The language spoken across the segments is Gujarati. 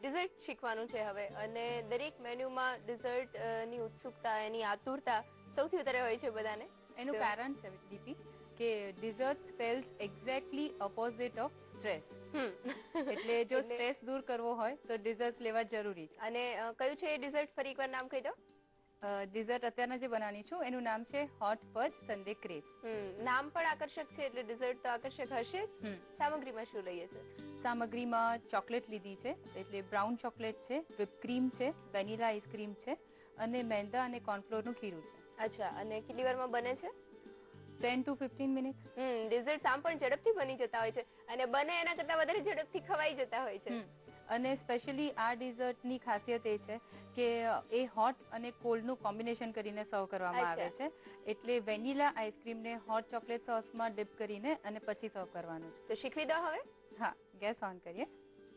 ડિઝર્ટ શીખવાનું છે હવે, અને દરેક મેન્યુમાં ડિઝર્ટ ની ઉત્સુકતા, એની આતુરતા સૌથી વધારે હોય છે બધાને. એનું કારણ છે ડીપી કે dessert spells exactly opposite of stress. એટલે જો સ્ટ્રેસ દૂર કરવો હોય તો ડિઝર્ટ લેવા જરૂરી છે. અને કયું છે એ ડિઝર્ટ, ફરી એકવાર નામ કહી દો. ડિઝર્ટ અત્યારના જે બનાવવાની છું એનું નામ છે હોટ ફજ સન્ડે ક્રેપ. નામ પણ આકર્ષક છે, એટલે ડિઝર્ટ તો આકર્ષક હશે જ. સામગ્રીમાં શું લઈએ છે? સામગ્રીમાં ચોકલેટ લીધી છે, એટલે બ્રાઉન ચોકલેટ છે, whipped ક્રીમ છે, વેનીલા આઈસ્ક્રીમ છે, અને મેંદા અને કોર્નફ્લોરનું ખીરું છે. અચ્છા, અને કેટલી વારમાં બને છે? 10 to 15 મિનિટ્સ. ડિઝર્ટ આમ પણ ઝડપથી બની જતા હોય છે, અને બને એના કરતા વધારે ઝડપથી ખવાઈ જતા હોય છે. અને સ્પેશિયલી આ ડિઝર્ટની ખાસિયત એ છે કે એ હોટ અને કોલ્ડનું કોમ્બિનેશન કરીને સર્વ કરવામાં આવે છે. એટલે વેનીલા આઈસ્ક્રીમને હોટ ચોકલેટ સોસમાં ડિપ કરીને અને પછી સર્વ કરવાનું છે. તો શીખવી દો હવે. હા, ગેસ ઓન કરીએ.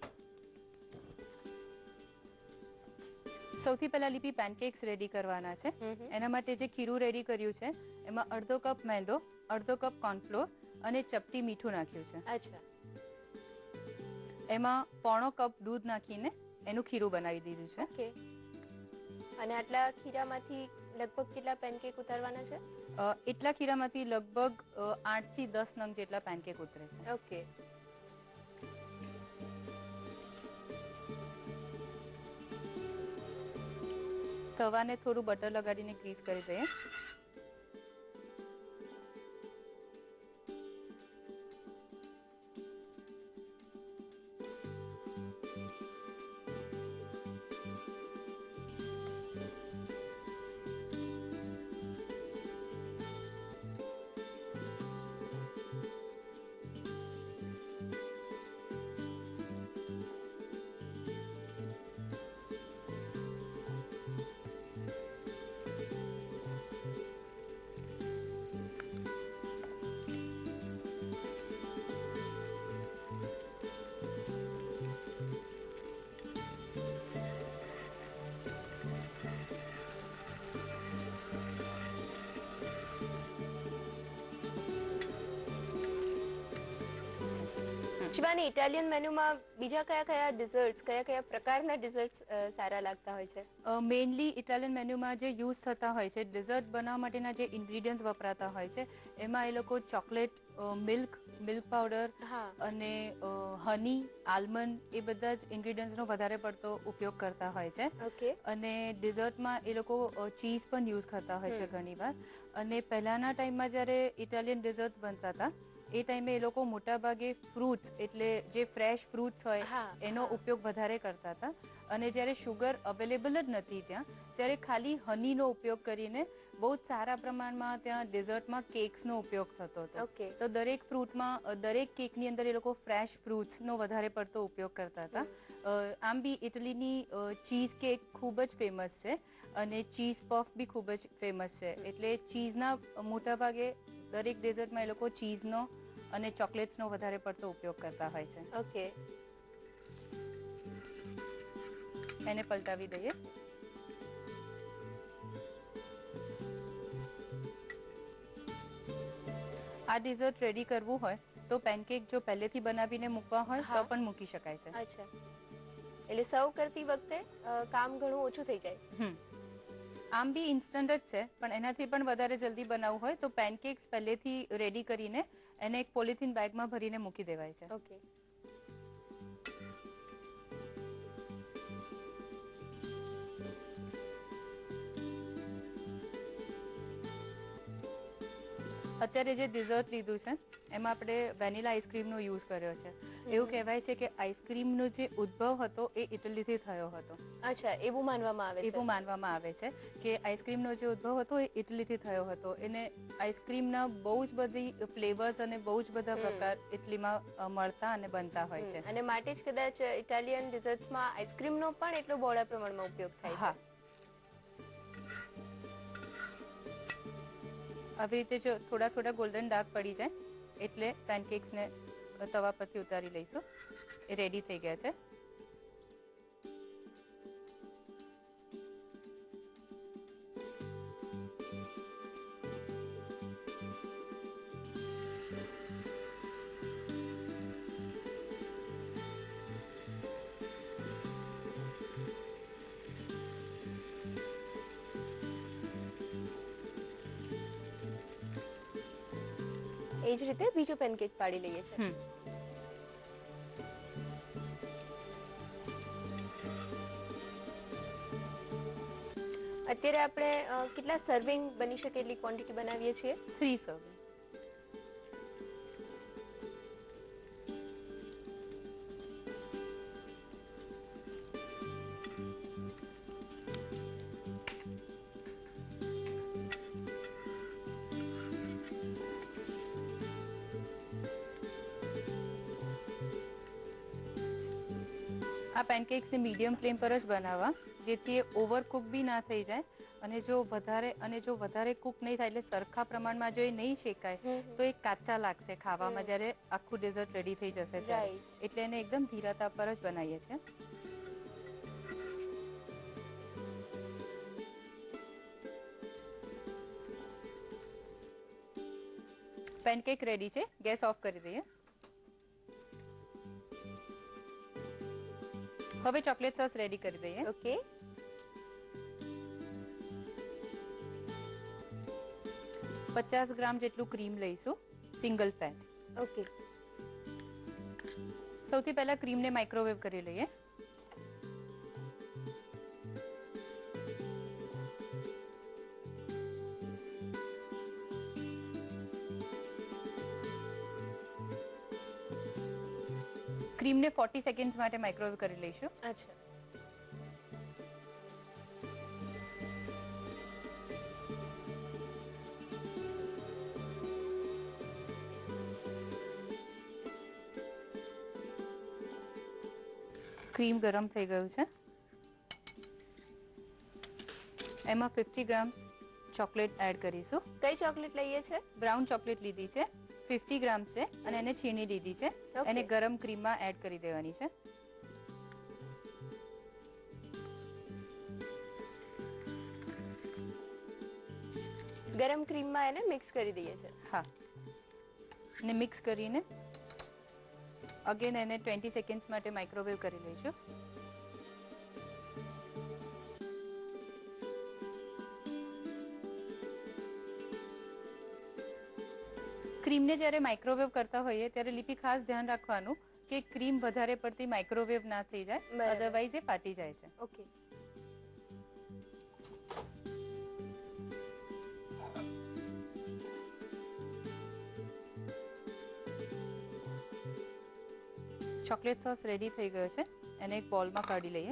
સૌથી પહેલા લીપી પેનકેક્સ રેડી કરવાના છે. એના માટે જે ખીરું રેડી કર્યું છે એમાં અડધો કપ મેંદો, અડધો કપ કોર્નફ્લોર અને ચપટી મીઠું નાખ્યું છે. અચ્છા. એમાં પોણો કપ દૂધ નાખીને એનું ખીરું બનાવી દીધું છે. ઓકે. અને આટલા ખીરામાંથી લગભગ કેટલા પેનકેક ઉતારવાના છે? એટલા ખીરામાંથી લગભગ 8 થી 10 નંગ જેટલા પેનકેક ઉતરે છે. ઓકે. તવાને થોડું બટર લગાડીને ગ્રીસ કરી દઈએ. શિવાની, ઇટાલિયન મેન્યુમાં બીજા કયા કયા ડિઝર્ટ્સ, કયા કયા પ્રકારના ડિઝર્ટ્સ સારા લાગતા હોય છે? મેઇનલી ઇટાલિયન મેન્યુમાં જે યુઝ થતા હોય છે, ડિઝર્ટ બનાવવા માટેના જે ઇન્ગ્રીડિયન્ટ્સ વપરાતા હોય છે, એમાં એ લોકો ચોકલેટ, મિલ્ક પાવડર અને હની, આલમંડ, એ બધા જ ઇન્ગ્રીડિયન્ટ્સનો વધારે પડતો ઉપયોગ કરતા હોય છે. ઓકે. અને ડિઝર્ટમાં એ લોકો ચીઝ પણ યુઝ કરતા હોય છે ઘણીવાર. અને પહેલાના ટાઈમમાં જ્યારે ઇટાલિયન ડિઝર્ટ બનતા હતા એ ટાઈમે એ લોકો મોટાભાગે ફ્રૂટ્સ, એટલે જે ફ્રેશ ફ્રૂટ્સ હોય એનો ઉપયોગ વધારે કરતા હતા. અને જ્યારે શુગર અવેલેબલ જ નથી ત્યાં, ત્યારે ખાલી હનીનો ઉપયોગ કરીને બહુ જ સારા પ્રમાણમાં ત્યાં ડિઝર્ટમાં કેક્સનો ઉપયોગ થતો હતો. તો દરેક ફ્રૂટમાં, દરેક કેકની અંદર એ લોકો ફ્રેશ ફ્રૂટ્સનો વધારે પડતો ઉપયોગ કરતા હતા. આમ બી ઇટલીની ચીઝ કેક ખૂબ જ ફેમસ છે, અને ચીઝ પફ બી ખૂબ જ ફેમસ છે. એટલે ચીઝના મોટાભાગે દરેક ડેઝર્ટમાં એ લોકો ચીઝનો અને ચોકલેટ્સનો વધારે પડતો ઉપયોગ કરતા હોય છે. ઓકે. એને પલટાવી દઈએ. આ ડિઝર્ટ રેડી કરવું હોય તો પેનકેક જો પહેલેથી બનાવીને મૂકવા હોય તો પણ મૂકી શકાય છે. અચ્છા, એટલે સર્વ કરતી વખતે કામ ઘણું ઓછું થઈ જાય. આમ બી ઇન્સ્ટન્ટ જ છે, પણ એનાથી પણ વધારે જલ્દી બનાવવું હોય તો પેનકેક્સ પહેલેથી રેડી કરીને એને એક પોલિથીન બેગમાં ભરીને મૂકી દેવાય છે. ઓકે. અત્યારે જે ડિઝર્ટ લીધું છે એમાં આપણે વેનીલા આઈસ્ક્રીમનો યુઝ કર્યો છે. એવું કહેવાય છે કે આઈસ્ક્રીમનો જે ઉદ્ભવ હતો એ ઇટલીથી થયો હતો. અચ્છા, એવું માનવામાં આવે છે. એવું માનવામાં આવે છે કે આઈસ્ક્રીમનો જે ઉદ્ભવ હતો એ ઇટલીથી થયો હતો. એને આઈસ્ક્રીમના બહુ જ બધી ફ્લેવર્સ અને બહુ જ બધા પ્રકાર ઇટલીમાં મળતા અને બનતા હોય છે. અને માટે જ કદાચ ઇટાલિયન ડિઝર્ટ્સમાં આઈસ્ક્રીમનો પણ એટલો બહોળા પ્રમાણમાં ઉપયોગ થાય છે. આવી રીતે જો થોડા થોડા ગોલ્ડન ડાર્ક પડી જાય એટલે પેનકેક્સને તવા પરથી ઉતારી લઈશું. એ રેડી થઈ ગયા છે. એ જ રીતે બીજું પેનકેક પાડી લઈએ છીએ. અત્યારે આપણે કેટલા સર્વિંગ બની શકે એટલી ક્વોન્ટિટી બનાવીએ છીએ? 3 સર્વિંગ. આ પેનકેક્સને મીડિયમ ફ્લેમ પર જ બનાવવા, જેથી એ ઓવરકુક બી ના થઈ જાય. અને જો વધારે કુક નહીં થાય, એટલે સરખા પ્રમાણમાં જો એ નહીં શેકાય તો એ કાચા લાગશે ખાવામાં જ્યારે આખું ડેઝર્ટ રેડી થઈ જશે ત્યારે. એટલે એને એકદમ ધીરા તાપ પર જ બનાવીએ છીએ. પેનકેક રેડી છે, ગેસ ઓફ કરી દઈએ. હવે ચોકલેટ સોસ રેડી કરી દઈએ. ઓકે. ₹50 ગ્રામ જેટલું ક્રીમ લઈશું, સિંગલ ફેટ. ઓકે. સૌથી પહેલા ક્રીમને માઇક્રોવેવ કરી લઈએ. ક્રીમને 40 સેકન્ડ્સ માટે માઇક્રોવેવ કરી લઈશું. અચ્છા. ક્રીમ ગરમ થઈ ગયું છે. એમાં 50 ગ્રામ ચોકલેટ એડ કરીશું. કઈ ચોકલેટ લઈએ છે? બ્રાઉન ચોકલેટ લીધી છે, 50 ગ્રામ છે, અને એને છીણી લીધી છે. એને ગરમ ક્રીમમાં એડ કરી દેવાની છે. ગરમ ક્રીમમાં એને મિક્સ કરી દઈએ છે. હા, અને મિક્સ કરીને અગેન એને 20 સેકન્ડ્સ માટે માઇક્રોવેવ કરી લઈશું. ક્રીમને જ્યારે માઇક્રોવેવ કરતા હોઈએ ત્યારે લિપી ખાસ ધ્યાન રાખવાનું કે ક્રીમ વધારે પડતી માઇક્રોવેવ ના થઈ જાય, અધરવાઇઝ એ ફાટી જાય છે. ઓકે. ચોકલેટ સોસ રેડી થઈ ગયો છે, એને એક બોલમાં કાઢી લઈએ.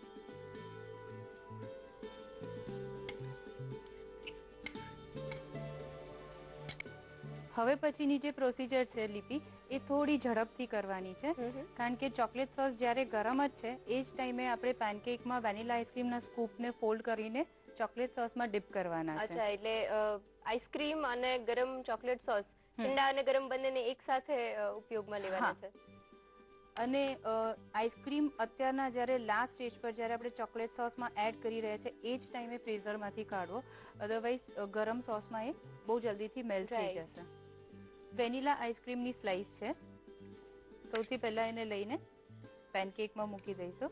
હવે પછીની જે પ્રોસિજર છે લિપી, એ થોડી ઝડપથી કરવાની છે, કારણ કે ચોકલેટ સોસ જ્યારે ગરમ જ છે એ જ ટાઈમે આપણે પેનકેકમાં વેનીલા આઈસ્ક્રીમના સ્કૂપને ફોલ્ડ કરીને ચોકલેટ સોસમાં ડીપ કરવાના છે. અચ્છા, એટલે આઈસ્ક્રીમ અને ગરમ ચોકલેટ સોસ, ઠંડા અને ગરમ બંનેને એક સાથે ઉપયોગમાં લેવાના છે. અને આઈસ્ક્રીમ અત્યારના જ્યારે લાસ્ટ સ્ટેજ પર જ્યારે આપણે ચોકલેટ સોસમાં એડ કરી રહ્યા છે એ જ ટાઈમે ફ્રીઝરમાંથી કાઢવો, અધરવાઇઝ ગરમ સોસમાં એ બહુ જલ્દીથી મેલ્ટ થઈ જશે. વેનીલા આઈસ્ક્રીમની સ્લાઇસ છે, સૌથી પહેલા એને લઈને પેનકેકમાં મૂકી દઈશું.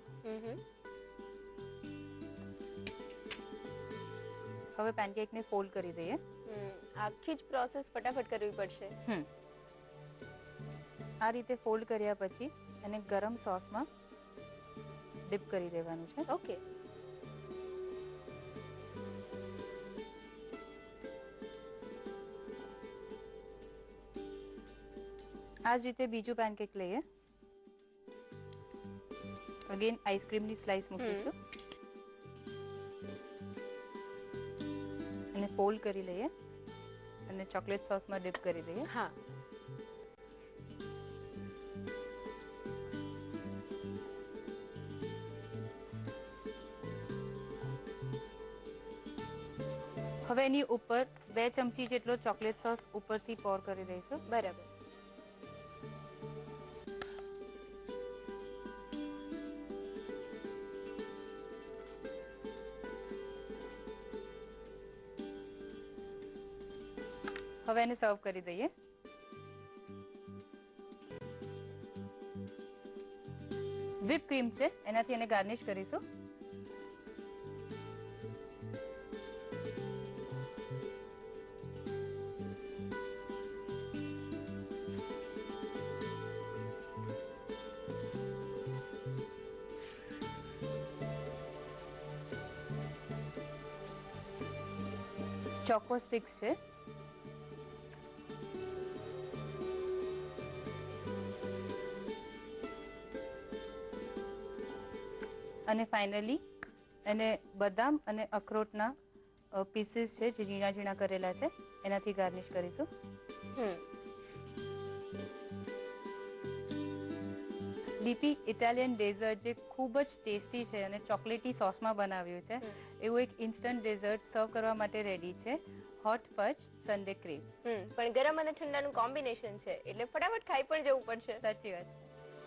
હવે પેનકેકને ફોલ્ડ કરી દઈએ. આખી જ પ્રોસેસ ફટાફટ કરવી પડશે. આ રીતે ફોલ્ડ કર્યા પછી એને ગરમ સોસમાં ડીપ કરી દેવાનું છે. ઓકે. આ જ રીતે બીજું પેનકેક લઈએ. અગેન આઈસ્ક્રીમની સ્લાઇસ મૂકીશું અને ફોલ્ડ કરી લઈએ અને ચોકલેટ સોસમાં ડીપ કરી દઈએ. હા. હવે એની ઉપર 2 ચમચી જેટલો ચોકલેટ સોસ ઉપરથી પોર કરી દઈશું. બરાબર. હવે એને સર્વ કરી દઈએ. વ્હિપ ક્રીમ છે, એનાથી એને ગાર્નિશ કરીશું. ચોકો સ્ટિક્સ છે, અને ફાઇનલી એને બદામ અને અખરોટના પીસીસ છે જે ઝીણા ઝીણા કરેલા છે એનાથી ગાર્નિશ કરીશું. લીપી ઇટાલિયન ડેઝર્ટ જે ખૂબ જ ટેસ્ટી છે અને ચોકલેટી સોસમાં બનાવ્યું છે એવું એક ઇન્સ્ટન્ટ ડેઝર્ટ સર્વ કરવા માટે રેડી છે. Hot fudge sundae crepes. પણ ગરમ અને ઠંડાનું કોમ્બિનેશન છે એટલે ફટાફટ ખાઈ પણ જવું પડશે. સાચી વાત.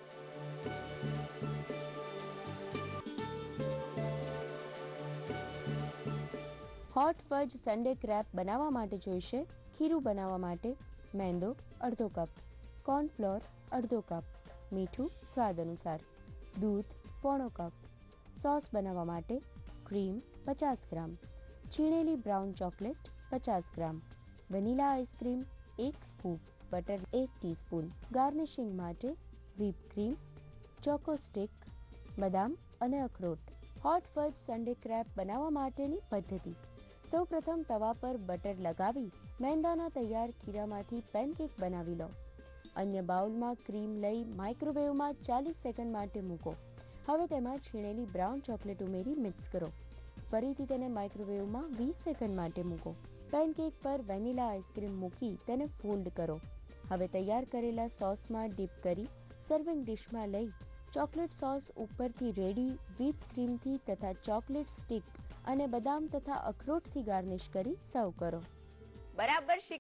હોટ ફજ સન્ડે ક્રેપ બનાવવા માટે જોઈશે ખીરું બનાવવા માટે મેંદો અડધો કપ, કોર્નફ્લોર અડધો કપ, મીઠું સ્વાદ અનુસાર, દૂધ પોણો કપ, સોસ બનાવવા માટે ક્રીમ 50 ગ્રામ, છીણેલી brown chocolate 50 gram, vanilla ice cream 1 scoop, butter 1 teaspoon. Garnishing માટે વ્હીપ ક્રીમ, ચોકો સ્ટિક, બદામ અને અખરોટ. હોટ ફજ સન્ડે ક્રેપ બનાવવા માટેની પદ્ધતિ: સૌપ્રથમ તવા પર બટર લગાવી મેંદાના તૈયાર ખીરામાંથી પેનકેક બનાવી લો. અન્ય બાઉલમાં ક્રીમ લઈ માઇક્રોવેવમાં 40 સેકન્ડ માટે મૂકો. હવે તેમાં છીણેલી બ્રાઉન ચોકલેટ ઉમેરી મિક્સ કરો. ફરીથી તેને માઇક્રોવેવમાં 20 સેકન્ડ માટે મૂકો. પેનકેક પર વેનીલા આઈસ્ક્રીમ મૂકી તેને ફોલ્ડ કરો. હવે તૈયાર કરેલા સોસમાં ડીપ કરી સર્વિંગ ડિશમાં લઈ ચોકલેટ સોસ ઉપરથી રેડી વ્હીપ ક્રીમથી તથા ચોકલેટ સ્ટિક અને બદામ તથા અખરોટથી ગાર્નિશ કરી સર્વ કરો. બરાબર